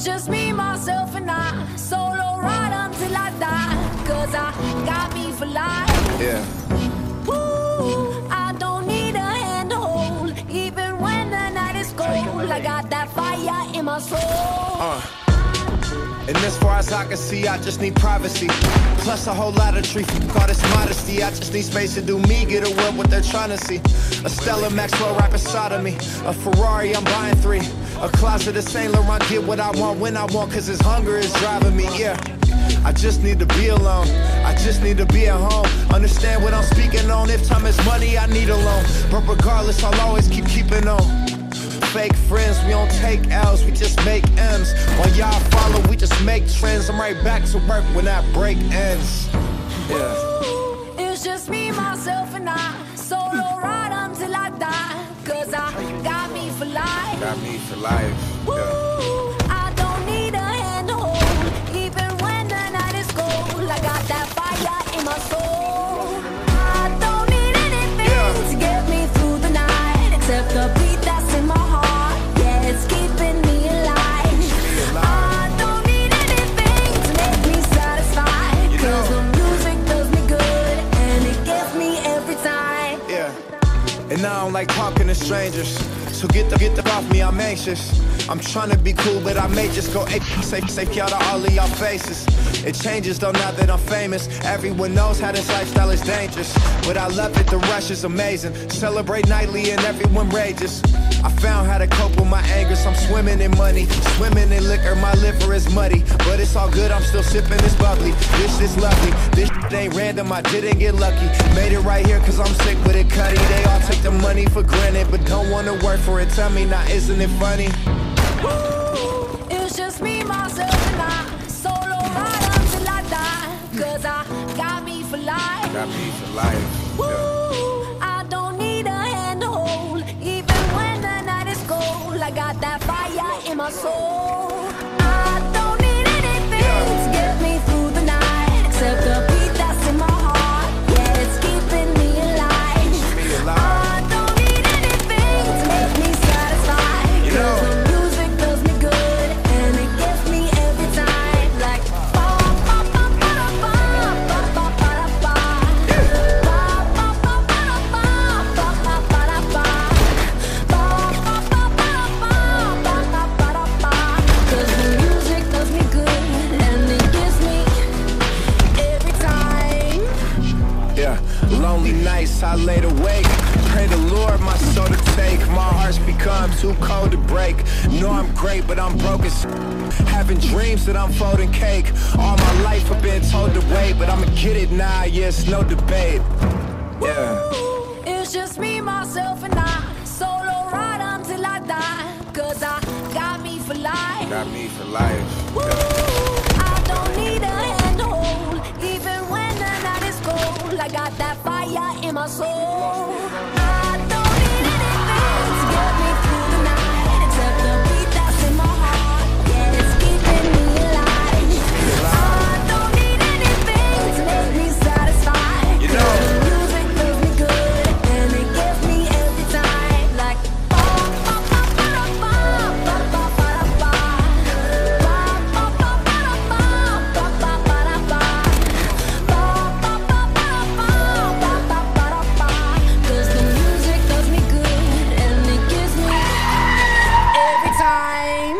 It's just me, myself, and I. Solo ride until I die. Cause I got me for life. Yeah. Ooh, I don't need a hand to hold. Even when the night is cold, I got that fire in my soul. And as far as I can see, I just need privacy. Plus a whole lot of treat for all this modesty. I just need space to do me, get away what they're trying to see. A Stella Maxwell right beside of me. A Ferrari, I'm buying 3. A closet of Saint Laurent, get what I want when I want, cause this hunger is driving me, yeah. I just need to be alone, I just need to be at home. Understand what I'm speaking on, if time is money, I need a loan. But regardless, I'll always keeping on. Fake friends, we don't take L's, we just make M's. While y'all follow, we just make trends. I'm right back to work when that break ends. Yeah. It's just me, myself, and I. Solo ride until I die. Cause I got me for life. Got me for life. Yeah. I don't need a hand to hold. Even when the night is cold, I got that fire in my soul. I don't need anything to get me through the night, except the beat that's in my heart. Yeah, it's keeping me alive. I don't need anything to make me satisfied. Cause the music does me good, and it gets me every time. Yeah. And I don't like talking to strangers, so get the off me, I'm anxious. I'm trying to be cool, but I may just go safe out of all of y'all faces. It changes though now that I'm famous. Everyone knows how this lifestyle is dangerous, but I love it, the rush is amazing. Celebrate nightly and everyone rages. I found how to cope with my anger, so I'm swimming in money, swimming in liquor, my liver is muddy. But it's all good, I'm still sipping this bubbly. This is lovely, this ain't random, I didn't get lucky. Made it right here cause I'm sick with it, cutty. They all take the money for granted, but don't wanna work for it. Tell me now, isn't it funny? Ooh, it's just me, myself, and I. Solo ride until I die. Cause I got me for life. Got me for life. Ooh, I don't need a hand to hold. Even when the night is cold, I got that fire in my soul. I don't need anything to get me through the night, except the beat that's in my heart. Yeah, it's keeping me alive. I don't need anything to make me satisfied. Cause the music does me good, and it gets me every time. Like cause the music does me good, and it gives me every time. Yeah, lonely nights I laid awake. Pray the Lord my soul to take. My heart's become too cold to break. Know I'm great, but I'm broken. Having dreams that I'm folding cake. All my life I've been told to wait, but I'ma get it now, yeah, it's no debate. Yeah. It's just me, myself, and I. Solo ride until I die. Cause I got me for life. Got me for life. Ooh, I don't need a hand to hold. Even when the night is cold, I got that fire in my soul. I don't need anything to get me through the night, except the beat that's in my heart. Yeah, it's keeping me alive. I don't need anything to make me satisfied. You know. The music does me good, and it gets me every time. Like cause the music does me good, and it gives me every time.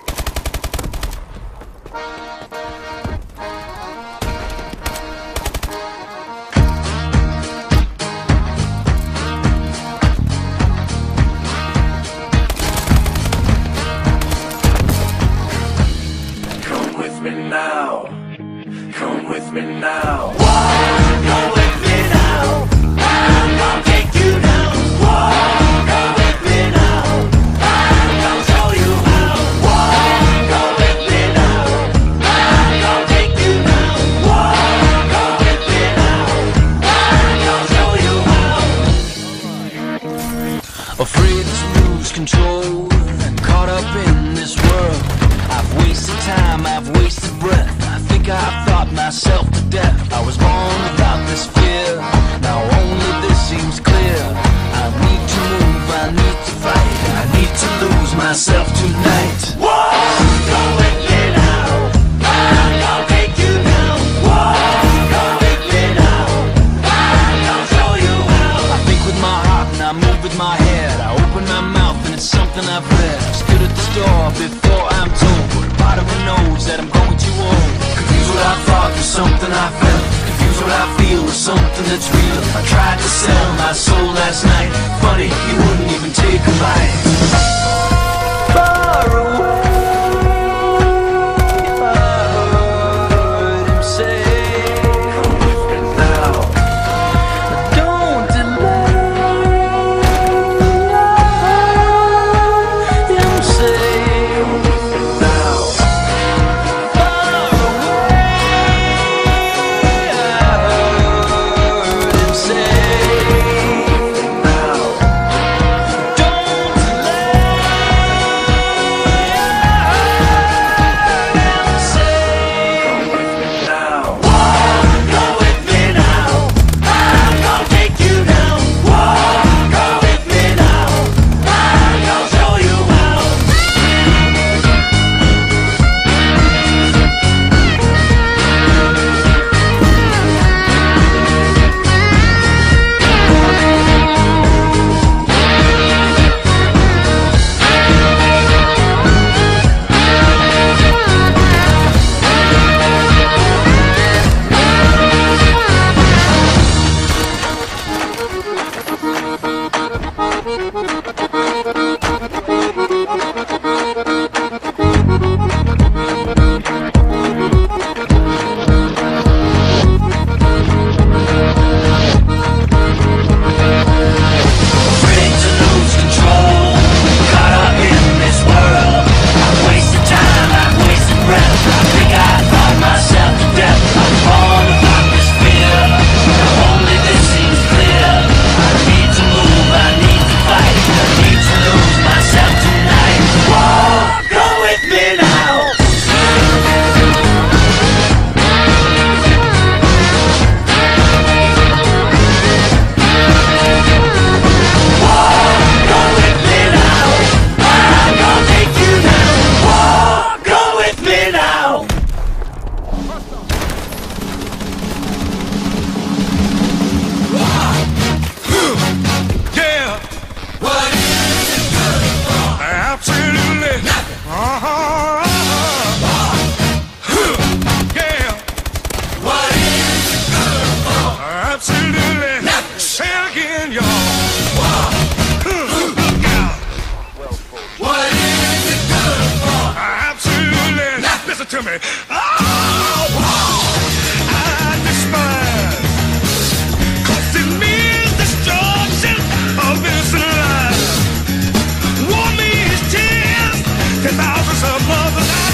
Come with me now. Come with me now. Come with me now. I'm gonna take you down. Come with me now. I'm gonna show you how. Come with me now. I'm gonna take you down. Come with me now. I'm gonna show you how. Afraid to lose control, caught up in this world. I've wasted time, I've wasted breath. I think I've thought myself to death. I was born without this fear, now only this seems clear. I need to move, I need to fight, I need to lose myself tonight. Whoa! Go with move with my head, I open my mouth and it's something I've read. I stood at the store before I'm told, but a part of me knows that I'm going too old. Confuse what I thought with something I felt, confuse what I feel with something that's real. I tried to sell my soul last night, funny, you wouldn't even take a bite. Far away, if I heard him say, come with me now. Don't delay, him say, come with me now. Far away, I heard him say, now. Don't delay, to me. I despise, 'cause it means destruction of innocent lives. War means tears, 10,000 of mothers.